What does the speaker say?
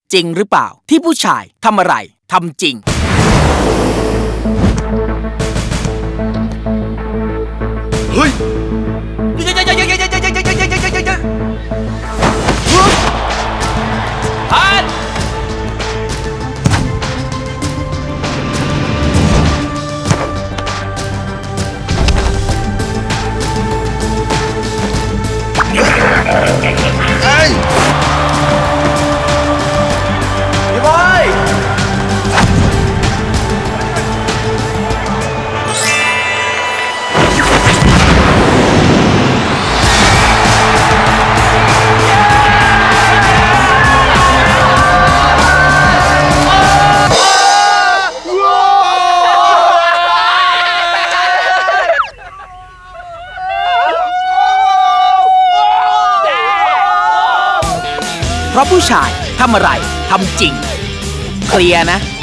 จริงหรือเปล่าที่ผู้ชายทำอะไรทำจริงเฮ้ยผ่านเอ้ยพี่บอยเพราะผู้ชายทำอะไรทำจริงเคลียร์นะ